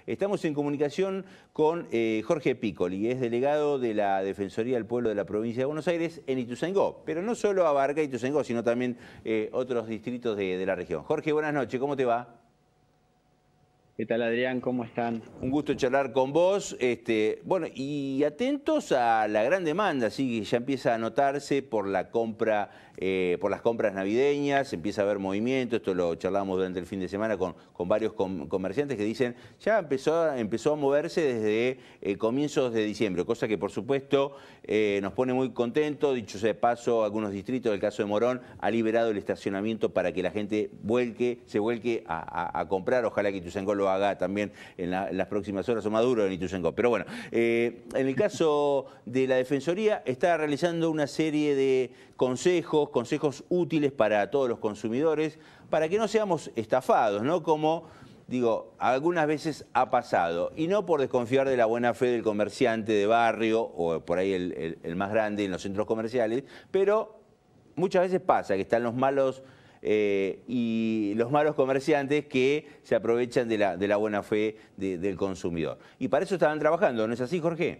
Estamos en comunicación con Jorge Piccoli, es delegado de la Defensoría del Pueblo de la provincia de Buenos Aires en Ituzaingó, pero no solo abarca Ituzaingó, sino también otros distritos de la región. Jorge, buenas noches, ¿cómo te va? ¿Qué tal, Adrián? ¿Cómo están? Un gusto charlar con vos. Bueno, y atentos a la gran demanda, sí, que ya empieza a notarse por la compra, por las compras navideñas, empieza a haber movimiento. Esto lo charlamos durante el fin de semana con varios comerciantes que dicen ya empezó a moverse desde comienzos de diciembre, cosa que por supuesto nos pone muy contentos. Dicho sea de paso, algunos distritos, el caso de Morón, ha liberado el estacionamiento para que la gente se vuelque a comprar. Ojalá que Ituzaingó lo haga también en las próximas horas, o Maduro en Ituzaingó. Pero bueno, en el caso de la Defensoría está realizando una serie de consejos útiles para todos los consumidores, para que no seamos estafados, ¿no? Como digo, algunas veces ha pasado, y no por desconfiar de la buena fe del comerciante de barrio o por ahí el más grande en los centros comerciales, pero muchas veces pasa que están los malos y los malos comerciantes que se aprovechan de la buena fe del consumidor. Y para eso estaban trabajando, ¿no es así, Jorge?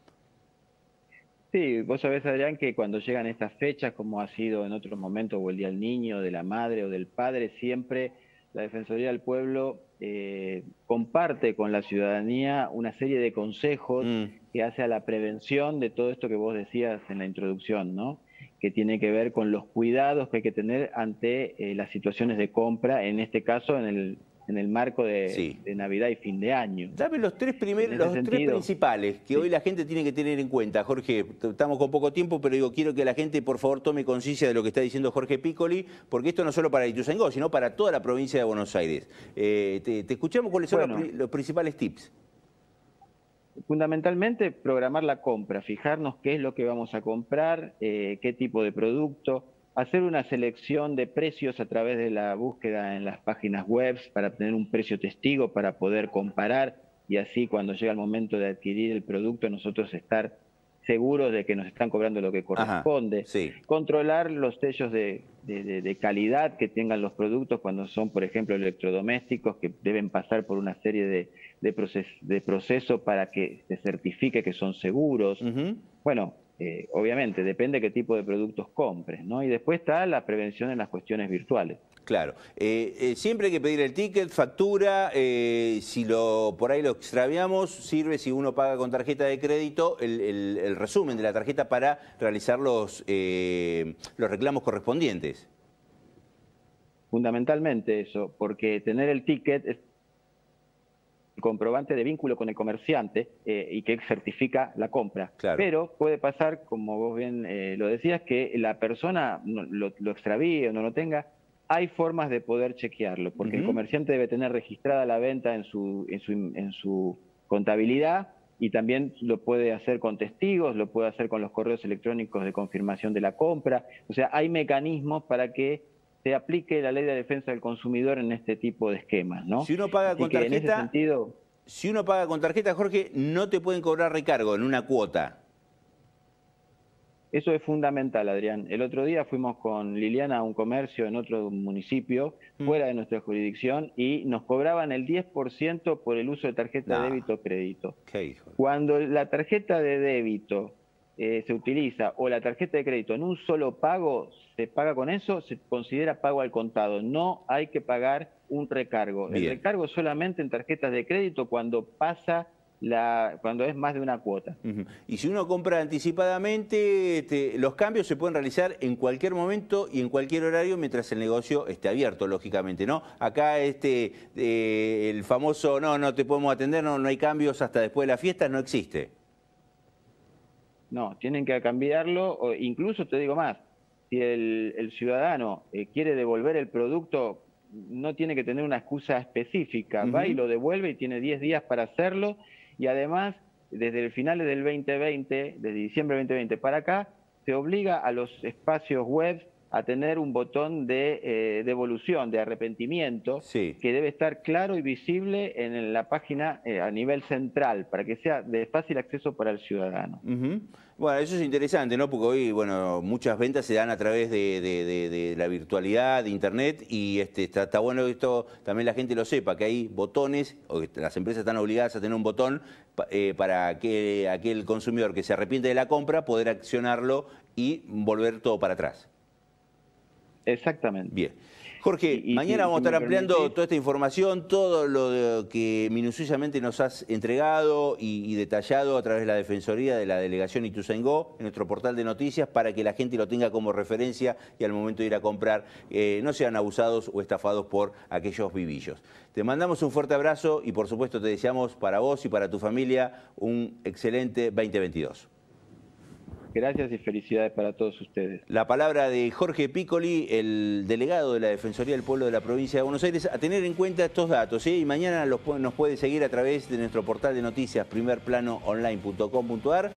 Sí, vos sabés, Adrián, que cuando llegan estas fechas, como ha sido en otros momentos, o el Día del Niño, de la Madre o del Padre, siempre la Defensoría del Pueblo comparte con la ciudadanía una serie de consejos que hace a la prevención de todo esto que vos decías en la introducción, ¿no? Que tiene que ver con los cuidados que hay que tener ante las situaciones de compra, en este caso en el marco de Navidad y fin de año. Dame los tres principales que hoy la gente tiene que tener en cuenta. Jorge, estamos con poco tiempo, pero digo, quiero que la gente por favor tome conciencia de lo que está diciendo Jorge Piccoli, porque esto no es solo para Ituzaingó, sino para toda la provincia de Buenos Aires. Te escuchamos cuáles son los principales tips. Fundamentalmente, programar la compra, fijarnos qué es lo que vamos a comprar, qué tipo de producto, hacer una selección de precios a través de la búsqueda en las páginas web para tener un precio testigo, para poder comparar y así cuando llega el momento de adquirir el producto nosotros estar seguros de que nos están cobrando lo que corresponde. Controlar los sellos de calidad que tengan los productos cuando son, por ejemplo, electrodomésticos, que deben pasar por una serie de procesos para que se certifique que son seguros. Bueno, obviamente, depende qué tipo de productos compres, ¿no? Y después está la prevención en las cuestiones virtuales. Claro. Siempre hay que pedir el ticket, factura. Si por ahí lo extraviamos, sirve si uno paga con tarjeta de crédito el resumen de la tarjeta para realizar los reclamos correspondientes. Fundamentalmente eso, porque tener el ticket es comprobante de vínculo con el comerciante y que certifica la compra. Claro. Pero puede pasar, como vos bien lo decías, que la persona lo extravíe o no lo tenga. Hay formas de poder chequearlo, porque el comerciante debe tener registrada la venta en su contabilidad y también lo puede hacer con testigos, lo puede hacer con los correos electrónicos de confirmación de la compra. O sea, hay mecanismos para que se aplique la ley de defensa del consumidor en este tipo de esquemas, ¿no? Si uno paga con tarjeta, en ese sentido, si uno paga con tarjeta, Jorge, no te pueden cobrar recargo en una cuota. Eso es fundamental, Adrián. El otro día fuimos con Liliana a un comercio en otro municipio, fuera de nuestra jurisdicción, y nos cobraban el 10% por el uso de tarjeta de débito o crédito. Cuando la tarjeta de débito se utiliza o la tarjeta de crédito en un solo pago, se paga con eso, se considera pago al contado. No hay que pagar un recargo. Bien. El recargo solamente en tarjetas de crédito cuando es más de una cuota. Y si uno compra anticipadamente, los cambios se pueden realizar en cualquier momento y en cualquier horario mientras el negocio esté abierto, lógicamente, ¿no? Acá el famoso no te podemos atender, no hay cambios hasta después de la fiesta, no existe. No, tienen que cambiarlo, o incluso te digo más, si el ciudadano quiere devolver el producto, no tiene que tener una excusa específica, va y lo devuelve y tiene 10 días para hacerlo. Y además, desde el final del 2020, desde diciembre del 2020 para acá, se obliga a los espacios web a tener un botón de devolución, de arrepentimiento, Sí. que debe estar claro y visible en la página a nivel central, para que sea de fácil acceso para el ciudadano. Ujú. Bueno, eso es interesante, ¿no? Porque hoy, bueno, muchas ventas se dan a través de la virtualidad, de Internet, y está bueno que esto también la gente lo sepa, que hay botones, o que las empresas están obligadas a tener un botón para que aquel consumidor que se arrepiente de la compra, poder accionarlo y volver todo para atrás. Exactamente. Bien. Jorge, mañana vamos a estar ampliando toda esta información, todo lo que minuciosamente nos has entregado y detallado a través de la Defensoría de la Delegación Ituzaingó en nuestro portal de noticias para que la gente lo tenga como referencia y al momento de ir a comprar no sean abusados o estafados por aquellos vivillos. Te mandamos un fuerte abrazo y por supuesto te deseamos para vos y para tu familia un excelente 2022. Gracias y felicidades para todos ustedes. La palabra de Jorge Piccoli, el delegado de la Defensoría del Pueblo de la Provincia de Buenos Aires, a tener en cuenta estos datos. Y mañana nos puede seguir a través de nuestro portal de noticias primerplanoonline.com.ar.